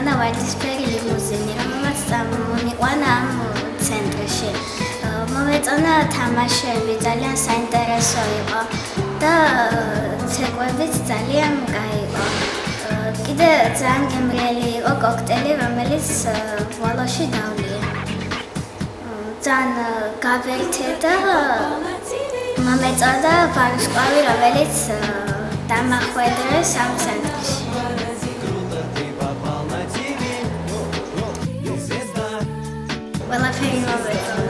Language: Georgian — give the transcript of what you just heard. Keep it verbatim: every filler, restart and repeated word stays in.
მოიყვანა ვარდისფერი ლიმუზინი, რომელმაც წამოიყვანა ამ ცენტრში. მომეწონა თამაშები, ძალიან საინტერესო იყო და ცეკვებიც ძალიან კაი იყო. კიდე ძალიან გემრიელი იყო კოქტეილი, რომელიც ბოლოში დავლიე. ძალიან გავერთე და მომეწოდა ვარსკვლავი, რომელიც დამახვედრეს ამ ცენტრში. ყველაფერი მომეწონა.